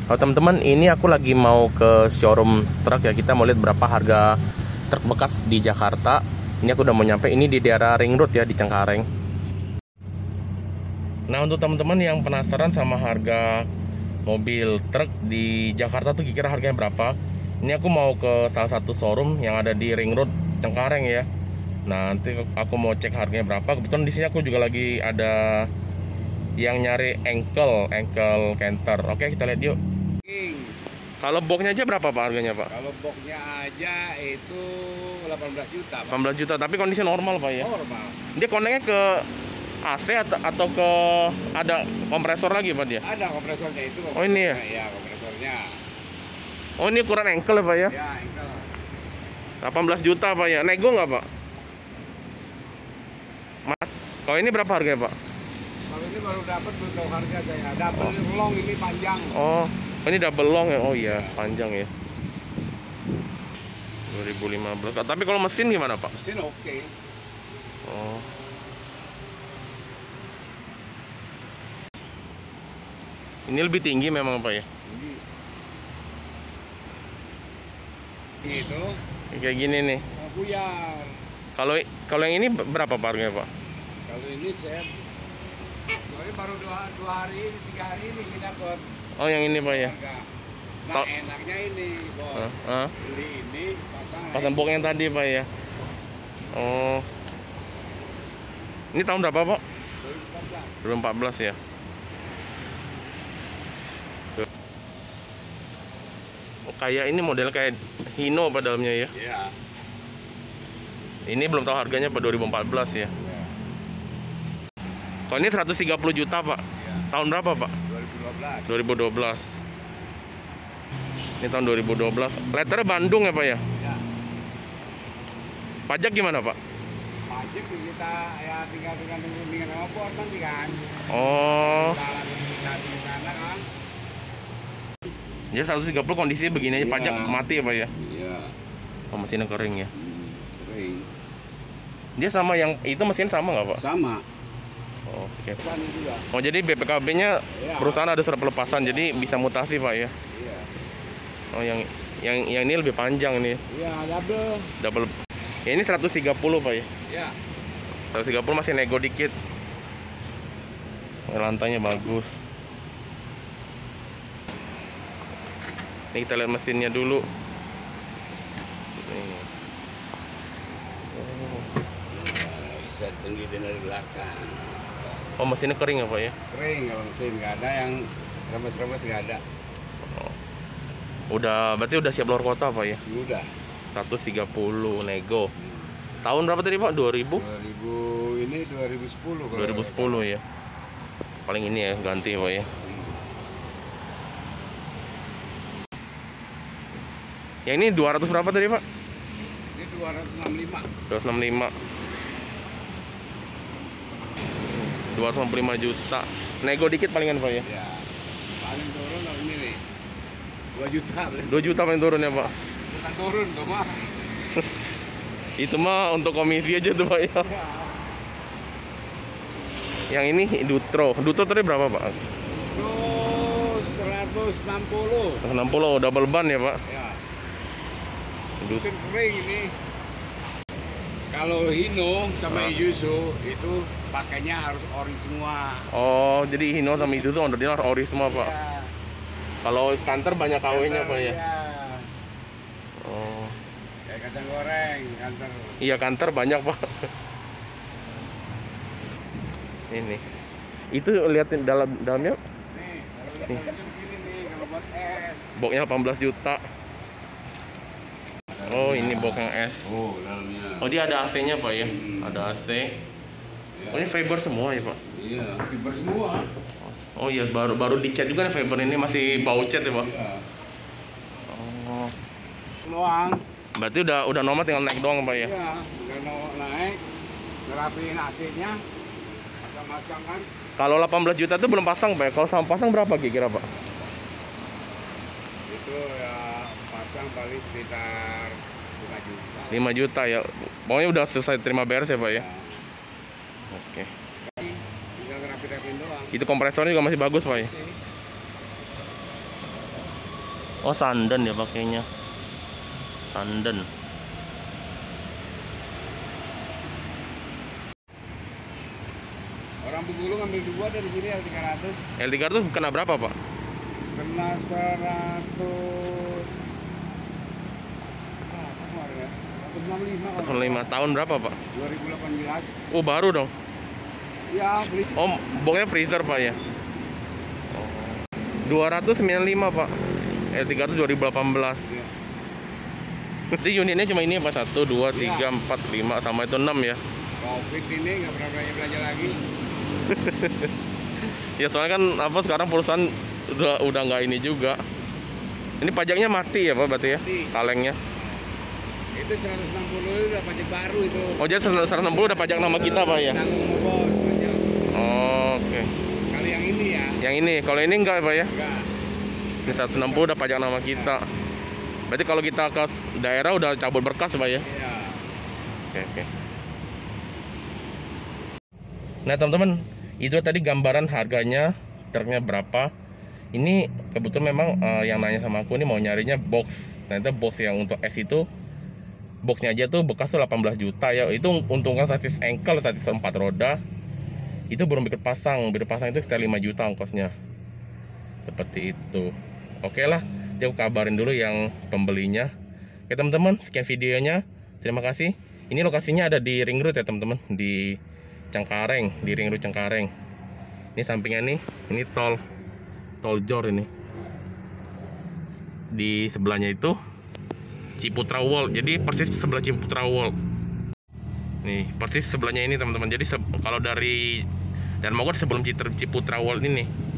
Oh teman-teman, ini aku lagi mau ke showroom truk ya. Kita mau lihat berapa harga truk bekas di Jakarta. Ini aku udah mau nyampe, ini di daerah Ring Road ya, di Cengkareng. Nah, untuk teman-teman yang penasaran sama harga mobil truk di Jakarta tuh kira-kira harganya berapa, ini aku mau ke salah satu showroom yang ada di Ring Road Cengkareng ya. Nah, nanti aku mau cek harganya berapa. Kebetulan di sini aku juga lagi ada yang nyari ankle canter. Oke, kita lihat yuk. Kalau boxnya aja berapa Pak harganya Pak? Kalau boxnya aja itu 18 juta Pak. 18 juta, tapi kondisi normal Pak ya? Normal. Dia koneknya ke AC atau ke ada kompresor lagi Pak dia? Ada kompresornya itu. Oh ini ya? Iya, kompresornya. Oh ini ukuran ankle ya Pak ya? Ya, ankle. 18 juta Pak ya? Nego nggak Pak? Kalau ini berapa harganya Pak? Kalau ini baru dapat, belum tahu harga saya. Double long ini panjang. Oh, ini double long ya? Oh iya, panjang ya. 2015. Tapi kalau mesin gimana Pak? Mesin oke. Oh. Ini lebih tinggi memang Pak ya? Gitu. Kayak gini nih. Buyar. Kalau yang ini berapa Pak harganya Pak? Kalau ini saya baru 2 hari, 3 hari ini kita dapat. Oh yang ini Pak ya? Nah enaknya ini Bos. Beli ini pasang box yang tadi Pak ya? Oh. Ini tahun berapa Pak? 2014 ya? Oh, kayak ini model kayak Hino pada dalamnya ya? Iya. Ini belum tahu harganya Pak, 2014 ya? Iya. Kalau ini 130 juta Pak? Iya. Tahun berapa Pak? 2012. 2012. Ini tahun 2012. Letternya Bandung ya Pak ya? Iya. Pajak gimana Pak? Pajak kita ya tinggal tunggu sama bos nanti kan. Oh. Kita di sana kan. Jadi 130 kondisinya begini aja, Iya. pajak mati ya Pak ya? Iya. Oh, mesinnya kering ya? Kering. Dia sama yang itu mesin sama nggak Pak? Sama. Oh, oke. Sama juga. Oh jadi BPKB-nya Iya. perusahaan ada surat pelepasan, jadi bisa mutasi Pak ya? Iya. Oh yang ini lebih panjang nih, Iya, double. Ya, ini 130 Pak ya? Iya. 130 masih nego dikit. Lantainya bagus. Ini kita lihat mesinnya dulu. Nih. Bisa tenggitin dari belakang. Oh mesinnya kering ya Pak ya? Kering kalau mesin, nggak ada yang rembes-rembes, nggak ada. Oh. Berarti udah siap luar kota Pak ya? Udah. 130 nego. Tahun berapa tadi Pak? 2000? 2010 kalau 2010 ya. Paling ini ya ganti Pak ya. Yang ini 200 berapa tadi Pak? Ini 265. 265. 265 juta. Nego dikit palingan Pak ya? Ya. Paling turun kalau ini nih. 2 juta. 2 juta paling turun ya Pak? Bukan turun tuh mah. Itu mah untuk komisi aja tuh Pak ya. Ya. Yang ini Dutro. Dutro tadi berapa Pak? Terus 160. 160 double ban ya Pak? Ya. Mesin kering ini. Kalau Hino sama Isuzu itu pakainya harus ori semua. Oh, jadi Hino sama Isuzu onderdilnya harus ori semua Pak? Ya. Kalau kantor banyak KW-nya Pak ya? Ya. Oh. Kayak kacang goreng, kantor. Iya kantor banyak Pak. Ini. Itu liatin dalamnya. Nih, kalau lihat begini nih, kalau buat es. Boxnya 18 juta. Oh, ini box yang S. Oh, dalamnya. Oh, dia ada AC-nya Pak ya? Ada AC. Ya. Oh, ini fiber semua ya Pak? Iya, fiber semua. Oh iya, baru dicat juga nih fiber ini, masih bau cat ya Pak? Iya. Oh. Doang. Berarti udah normal, tinggal naik doang Pak ya? Iya, udah naik, ngerapiin AC-nya, pasang-pasang kan. Kalau 18 juta itu belum pasang Pak ya? Kalau sama pasang berapa kira-kira Pak? Itu ya pasang paling sekitar 5 juta. 5 juta ya? Pokoknya udah selesai terima beres ya Pak ya? Ya. Oke. Tinggal ngerapiin doang. Itu kompresornya juga masih bagus Pak ya? Oh, Sanden ya pakainya. Sanden. Orang Bengkulu ngambil 2 dari sini L300. L300 kena berapa, Pak? Kena 100. Berapa kemarin ya? 165 kalau. 5 tahun berapa, Pak? 2018. Oh, baru dong. Ya, beli. Oh, boxnya freezer, Pak ya. 295, Pak. L300 2018. Ya. Jadi unitnya cuma ini apa? 1, 2, 3, 4, 5 sama itu 6 ya. Covid ini nggak pernah belanja lagi. Ya soalnya kan apa sekarang perusahaan udah nggak ini juga. Ini pajaknya mati ya, Pak, berarti ya? Mati. Kalengnya. Itu 160 udah pajak baru itu. Oh, jadi 160 udah pajak nama kita, Pak ya? Tanggung bos pajak. Oke. Kalau yang ini ya. Yang ini, kalau ini enggak, Pak ya? Enggak. Ini 160 udah pajak nama kita. Berarti kalau kita ke daerah udah cabut berkas, Pak ya? Iya. Oke. Nah, teman-teman, itu tadi gambaran harganya, truknya berapa. Ini kebetulan memang yang nanya sama aku ini mau nyarinya box. Ternyata box yang untuk S itu boxnya aja tuh bekas tuh 18 juta ya. Itu untungkan sasis engkel, sasis 4 roda. Itu belum bikin pasang. Bikin pasang itu sekitar 5 juta ongkosnya. Seperti itu. Oke lah, nanti aku kabarin dulu yang pembelinya. Oke teman-teman, sekian videonya. Terima kasih. Ini lokasinya ada di Ring Road ya teman-teman, di Cengkareng, di Ring Road Cengkareng. Ini sampingnya nih, ini tol Jor ini. Di sebelahnya itu Ciputra Wall. Jadi persis sebelah Ciputra Wall. Nih, persis sebelahnya ini teman-teman. Jadi kalau dari Darmagor sebelum Ciputra Wall ini nih.